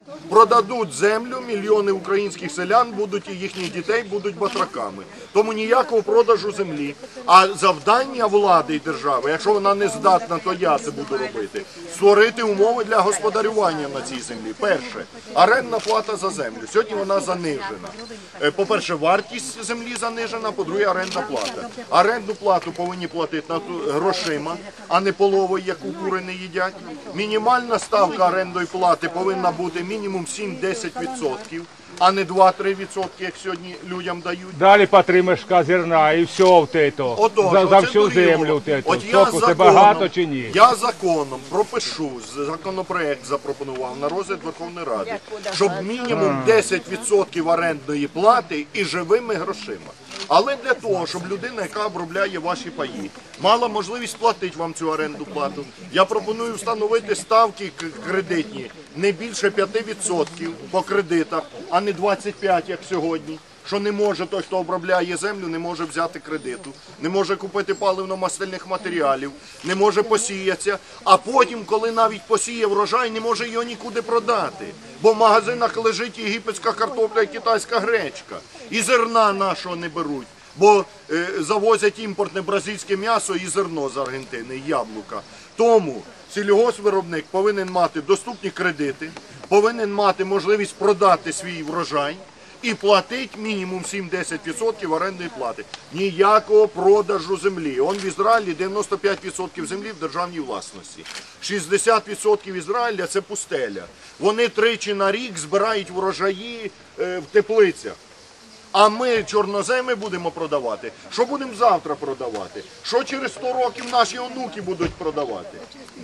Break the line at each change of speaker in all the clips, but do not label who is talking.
Продадуть землю, мільйони українських селян будуть і їхніх дітей будуть батраками. Тому ніякого продажу землі. А завдання влади і держави, якщо вона не здатна, то я це буду робити. Створити умови для господарювання на цій землі. Перше, орендна плата за землю. Сьогодні вона занижена. По-перше, вартість землі занижена, по-друге, орендна плата. Орендну плату повинні платити грошима, а не половою, яку кури не їдять. Мінімальна ставка орендної плати повинна бути мінімум 7-10%, а не 2-3%, як сьогодні людям дають.
Далі по 3 мішка зерна і все в тето. За всю землю в тето. Соку це багато чи ні?
Я законом пропишу, законопроект запропонував на розгляд Верховної Ради, щоб мінімум 10% орендної плати і живими грошима. Але для того, щоб людина, яка обробляє ваші паї, мала можливість платити вам цю орендну плату, я пропоную встановити ставки кредитні не більше 5% по кредитах, а не 25%, як сьогодні. Що не може той, хто обробляє землю, не може взяти кредиту, не може купити паливно-мастильних матеріалів, не може посіятися, а потім, коли навіть посіє врожай, не може його нікуди продати. Бо в магазинах лежить єгипетська картопля і китайська гречка. І зерна нашого не беруть, бо завозять імпортне бразильське м'ясо і зерно з Аргентини, і яблука. Тому сільгоспвиробник повинен мати доступні кредити, повинен мати можливість продати свій врожай, і платить мінімум 7-10% орендної плати. Ніякого продажу землі. Он в Ізраїлі 95% землі в державній власності. 60% Ізраїля – це пустеля. Вони тричі на рік збирають врожаї в теплицях. А ми чорноземи будемо продавати. Що будемо завтра продавати? Що через 100 років наші онуки будуть продавати?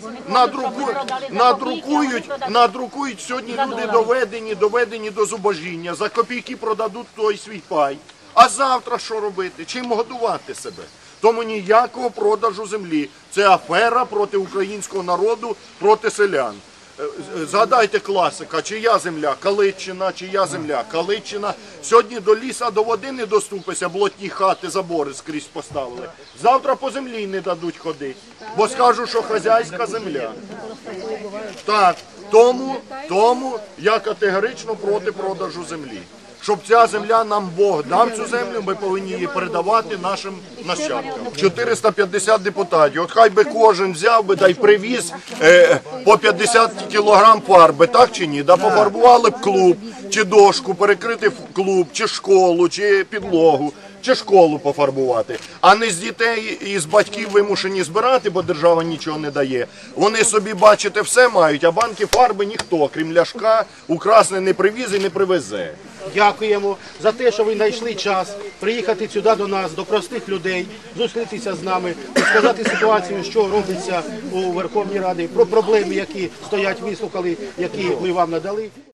Надрукують сьогодні люди доведені до зубожіння. За копійки продадуть той свій пай. А завтра що робити? Чим годувати себе? Тому ніякого продажу землі. Це афера проти українського народу, проти селян. Згадайте класика, чия земля? Калитчина, чия земля? Калитчина. Сьогодні до ліса, до води не доступися, блотні хати, забори скрізь поставили. Завтра по землі не дадуть ходити, бо скажуть, що хазяйська земля. Так, тому я категорично проти продажу землі. Щоб ця земля, нам Бог дав цю землю, ми повинні її передавати нашим нащадкам. 450 депутатів, от хай би кожен взяв би, да й привіз по 50 кілограм фарби, так чи ні? Да пофарбували б клуб, чи дошку, перекрити клуб, чи школу, чи підлогу, чи школу пофарбувати. А не з дітей і з батьків вимушені збирати, бо держава нічого не дає. Вони собі, бачите, все мають, а банки фарби ніхто, крім Ляшка, украсне не привіз і не привезе.
Дякуємо за те, що ви знайшли час приїхати сюди до нас, до простих людей, зустрітися з нами, розказати ситуацію, що робиться у Верховній Раді, про проблеми, які стоять, вислухали, які ми вам надали.